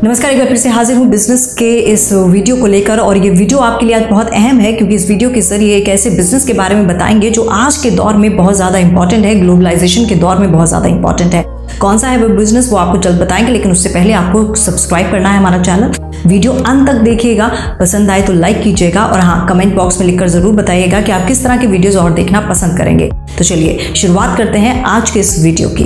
नमस्कार, एक बार फिर से हाजिर हूँ बिजनेस के इस वीडियो को लेकर। और ये वीडियो आपके लिए आज बहुत अहम है क्योंकि इस वीडियो के जरिए एक ऐसे बिजनेस के बारे में बताएंगे जो आज के दौर में बहुत ज़्यादा इंपॉर्टेंट है, ग्लोबलाइजेशन के दौर में बहुत ज़्यादा इंपॉर्टेंट है। कौन सा है वो बिजनेस वो आपको जल्द बताएंगे, लेकिन उससे पहले आपको सब्सक्राइब करना है हमारा चैनल। वीडियो अंत तक देखिएगा, पसंद आए तो लाइक कीजिएगा और हाँ, कमेंट बॉक्स में लिखकर जरूर बताइएगा कि आप किस तरह के वीडियोज और देखना पसंद करेंगे। तो चलिए शुरुआत करते हैं आज के इस वीडियो की।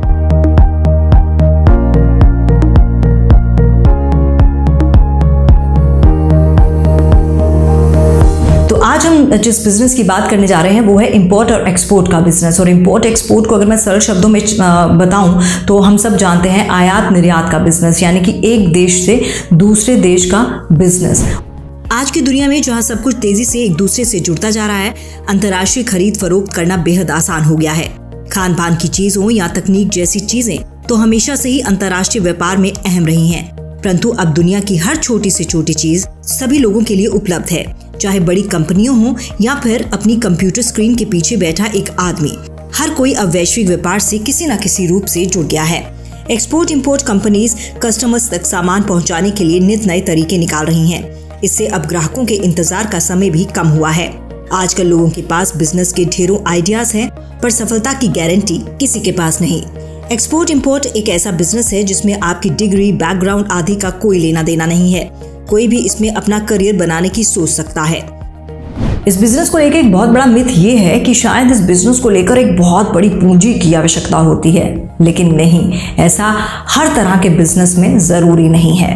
आज हम जिस बिजनेस की बात करने जा रहे हैं वो है इंपोर्ट और एक्सपोर्ट का बिजनेस। और इंपोर्ट एक्सपोर्ट को अगर मैं सरल शब्दों में बताऊं तो हम सब जानते हैं आयात निर्यात का बिजनेस, यानी कि एक देश से दूसरे देश का बिजनेस। आज की दुनिया में जहां सब कुछ तेजी से एक दूसरे से जुड़ता जा रहा है, अंतर्राष्ट्रीय खरीद फरोख्त करना बेहद आसान हो गया है। खान पान की चीजों या तकनीक जैसी चीजें तो हमेशा से ही अंतर्राष्ट्रीय व्यापार में अहम रही हैं, परंतु अब दुनिया की हर छोटी से छोटी चीज सभी लोगों के लिए उपलब्ध है, चाहे बड़ी कंपनियां हों या फिर अपनी कंप्यूटर स्क्रीन के पीछे बैठा एक आदमी। हर कोई अब वैश्विक व्यापार से किसी न किसी रूप से जुड़ गया है। एक्सपोर्ट इंपोर्ट कंपनीज कस्टमर्स तक सामान पहुंचाने के लिए नित नए तरीके निकाल रही हैं। इससे अब ग्राहकों के इंतजार का समय भी कम हुआ है। आजकल लोगों के पास बिजनेस के ढेरों आइडियाज हैं, पर सफलता की गारंटी किसी के पास नहीं। एक्सपोर्ट इंपोर्ट एक ऐसा बिजनेस है जिसमें आपकी डिग्री, बैकग्राउंड आदि का कोई लेना देना नहीं है। कोई भी इसमें अपना करियर बनाने की सोच सकता है। इस बिजनेस को लेकर एक बहुत बड़ा मिथ ये है कि शायद इस बिजनेस को लेकर एक बहुत बड़ी पूंजी की आवश्यकता होती है, लेकिन नहीं, ऐसा हर तरह के बिजनेस में जरूरी नहीं है।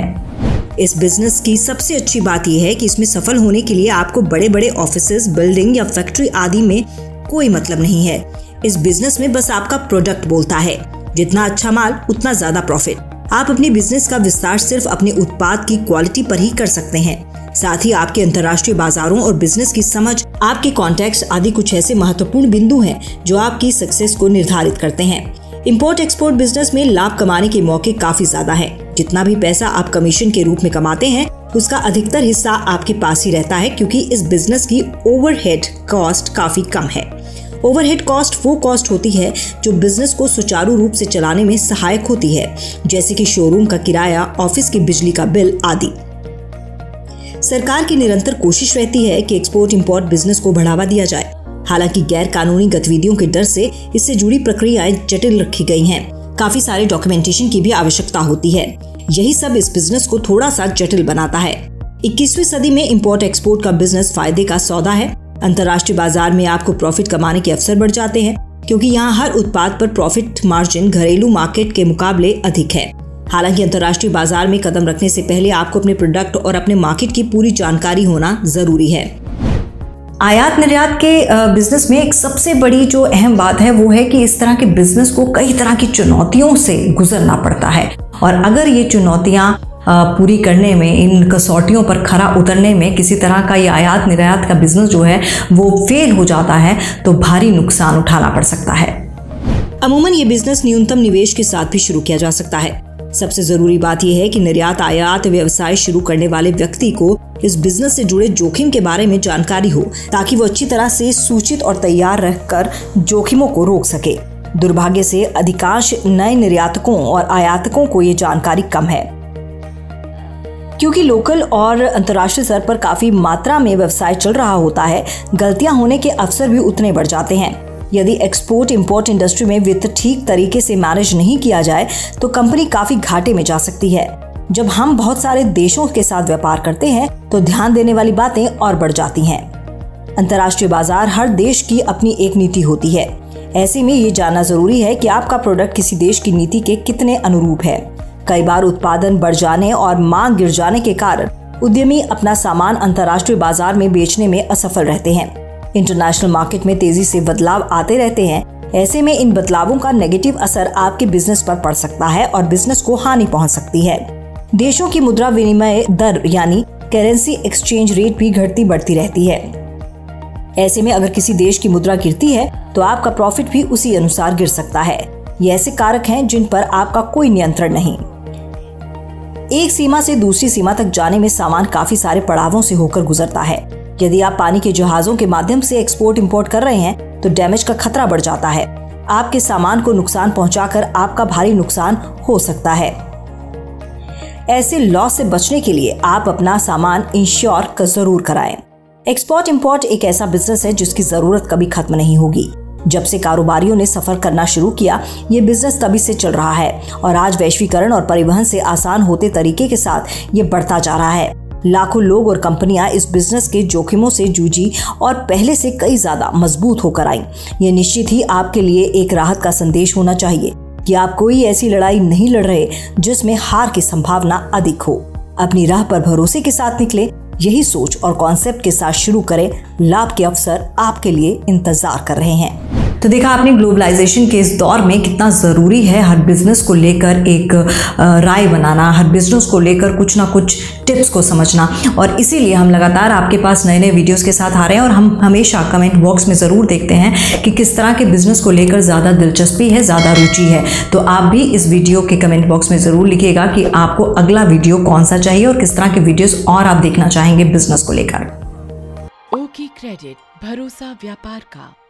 इस बिजनेस की सबसे अच्छी बात यह है कि इसमें सफल होने के लिए आपको बड़े बड़े ऑफिसेज, बिल्डिंग या फैक्ट्री आदि में कोई मतलब नहीं है। इस बिजनेस में बस आपका प्रोडक्ट बोलता है। जितना अच्छा माल उतना ज्यादा प्रॉफिट। आप अपने बिजनेस का विस्तार सिर्फ अपने उत्पाद की क्वालिटी पर ही कर सकते हैं। साथ ही आपके अंतर्राष्ट्रीय बाजारों और बिजनेस की समझ, आपके कॉन्टैक्ट्स आदि कुछ ऐसे महत्वपूर्ण बिंदु हैं जो आपकी सक्सेस को निर्धारित करते हैं। इंपोर्ट एक्सपोर्ट बिजनेस में लाभ कमाने के मौके काफी ज्यादा है। जितना भी पैसा आप कमीशन के रूप में कमाते हैं उसका अधिकतर हिस्सा आपके पास ही रहता है, क्योंकि इस बिजनेस की ओवरहेड कॉस्ट काफी कम है। ओवरहेड कॉस्ट वो कॉस्ट होती है जो बिजनेस को सुचारू रूप से चलाने में सहायक होती है, जैसे कि शोरूम का किराया, ऑफिस की बिजली का बिल आदि। सरकार की निरंतर कोशिश रहती है कि एक्सपोर्ट इंपोर्ट बिजनेस को बढ़ावा दिया जाए। हालांकि गैर कानूनी गतिविधियों के डर से इससे जुड़ी प्रक्रियाएं जटिल रखी गई हैं। काफी सारे डॉक्यूमेंटेशन की भी आवश्यकता होती है। यही सब इस बिजनेस को थोड़ा सा जटिल बनाता है। 21वीं सदी में इंपोर्ट एक्सपोर्ट का बिजनेस फायदे का सौदा है। अंतर्राष्ट्रीय बाजार में आपको प्रॉफिट कमाने के अवसर बढ़ जाते हैं, क्योंकि यहाँ हर उत्पाद पर प्रॉफिट मार्जिन घरेलू मार्केट के मुकाबले अधिक है। हालांकि अंतर्राष्ट्रीय बाजार में कदम रखने से पहले आपको अपने प्रोडक्ट और अपने मार्केट की पूरी जानकारी होना जरूरी है। आयात निर्यात के बिजनेस में एक सबसे बड़ी जो अहम बात है वो है कि इस तरह के बिजनेस को कई तरह की चुनौतियों से गुजरना पड़ता है, और अगर ये चुनौतियां पूरी करने में, इन कसौटियों पर खरा उतरने में किसी तरह का ये आयात निर्यात का बिजनेस जो है वो फेल हो जाता है तो भारी नुकसान उठाना पड़ सकता है। अमूमन ये बिजनेस न्यूनतम निवेश के साथ भी शुरू किया जा सकता है। सबसे जरूरी बात यह है कि निर्यात आयात व्यवसाय शुरू करने वाले व्यक्ति को इस बिजनेस से जुड़े जोखिम के बारे में जानकारी हो, ताकि वो अच्छी तरह से सूचित और तैयार रहकर जोखिमों को रोक सके। दुर्भाग्य से अधिकांश नए निर्यातकों और आयातकों को ये जानकारी कम है, क्योंकि लोकल और अंतर्राष्ट्रीय स्तर पर काफी मात्रा में व्यवसाय चल रहा होता है। गलतियां होने के अवसर भी उतने बढ़ जाते हैं। यदि एक्सपोर्ट इंपोर्ट इंडस्ट्री में वित्त ठीक तरीके से मैनेज नहीं किया जाए तो कंपनी काफी घाटे में जा सकती है। जब हम बहुत सारे देशों के साथ व्यापार करते हैं तो ध्यान देने वाली बातें और बढ़ जाती हैं। अंतर्राष्ट्रीय बाजार, हर देश की अपनी एक नीति होती है। ऐसे में ये जानना जरूरी है कि आपका प्रोडक्ट किसी देश की नीति के कितने अनुरूप है। कई बार उत्पादन बढ़ जाने और मांग गिर जाने के कारण उद्यमी अपना सामान अंतर्राष्ट्रीय बाजार में बेचने में असफल रहते हैं। इंटरनेशनल मार्केट में तेजी से बदलाव आते रहते हैं। ऐसे में इन बदलावों का नेगेटिव असर आपके बिजनेस पर पड़ सकता है और बिजनेस को हानि पहुंच सकती है। देशों की मुद्रा विनिमय दर यानी करेंसी एक्सचेंज रेट भी घटती बढ़ती रहती है। ऐसे में अगर किसी देश की मुद्रा गिरती है तो आपका प्रॉफिट भी उसी अनुसार गिर सकता है। ये ऐसे कारक हैं जिन पर आपका कोई नियंत्रण नहीं। एक सीमा से दूसरी सीमा तक जाने में सामान काफी सारे पड़ावों से होकर गुजरता है। यदि आप पानी के जहाजों के माध्यम से एक्सपोर्ट इंपोर्ट कर रहे हैं तो डैमेज का खतरा बढ़ जाता है। आपके सामान को नुकसान पहुंचाकर आपका भारी नुकसान हो सकता है। ऐसे लॉस से बचने के लिए आप अपना सामान इंश्योर जरूर कराएं। एक्सपोर्ट इंपोर्ट एक ऐसा बिजनेस है जिसकी जरूरत कभी खत्म नहीं होगी। जब से कारोबारियों ने सफर करना शुरू किया, ये बिजनेस तभी से चल रहा है और आज वैश्वीकरण और परिवहन से आसान होते तरीके के साथ ये बढ़ता जा रहा है। लाखों लोग और कंपनियां इस बिजनेस के जोखिमों से जूझी और पहले से कई ज्यादा मजबूत होकर आई। ये निश्चित ही आपके लिए एक राहत का संदेश होना चाहिए कि आप कोई ऐसी लड़ाई नहीं लड़ रहे जिसमें हार की संभावना अधिक हो। अपनी राह पर भरोसे के साथ निकले, यही सोच और कॉन्सेप्ट के साथ शुरू करें। लाभ के अवसर आपके लिए इंतजार कर रहे हैं। तो देखा आपने ग्लोबलाइजेशन के इस दौर में कितना ज़रूरी है हर बिजनेस को लेकर एक राय बनाना, हर बिजनेस को लेकर कुछ ना कुछ टिप्स को समझना, और इसीलिए हम लगातार आपके पास नए नए वीडियोस के साथ आ रहे हैं। और हम हमेशा कमेंट बॉक्स में ज़रूर देखते हैं कि किस तरह के बिजनेस को लेकर ज़्यादा दिलचस्पी है, ज़्यादा रुचि है। तो आप भी इस वीडियो के कमेंट बॉक्स में ज़रूर लिखिएगा कि आपको अगला वीडियो कौन सा चाहिए और किस तरह के वीडियोस और आप देखना चाहेंगे बिजनेस को लेकर। ओकी क्रेडिट, भरोसा व्यापार का।